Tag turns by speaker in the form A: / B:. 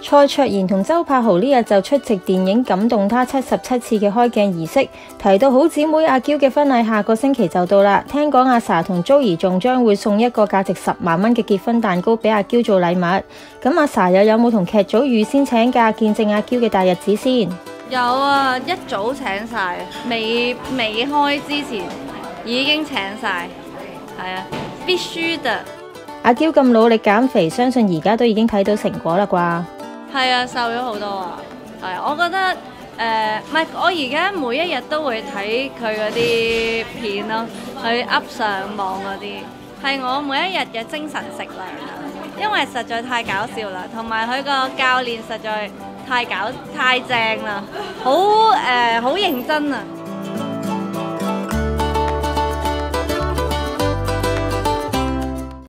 A: 蔡卓妍同周柏豪呢日就出席電影《感動他77次》嘅開鏡儀式，提到好姊妹阿嬌嘅婚禮下個星期就到啦。聽講阿 sa 同 Joey 仲將會送一個價值10萬蚊嘅結婚蛋糕俾阿嬌做禮物。咁阿 sa 又有冇同劇組預先請假見證阿嬌嘅大日子先？
B: 有啊，一早請晒，未開之前已經請晒，係啊，必須的。
A: 阿嬌咁努力減肥，相信而家都已經睇到成果啦啩？
B: 係啊，瘦咗好多啊！係，我覺得唔係，我而家每一日都會睇佢嗰啲片咯，佢 up 上網嗰啲，係我每一日嘅精神食糧啊！因為實在太搞笑啦，同埋佢個教練實在太正啦，好認真啊！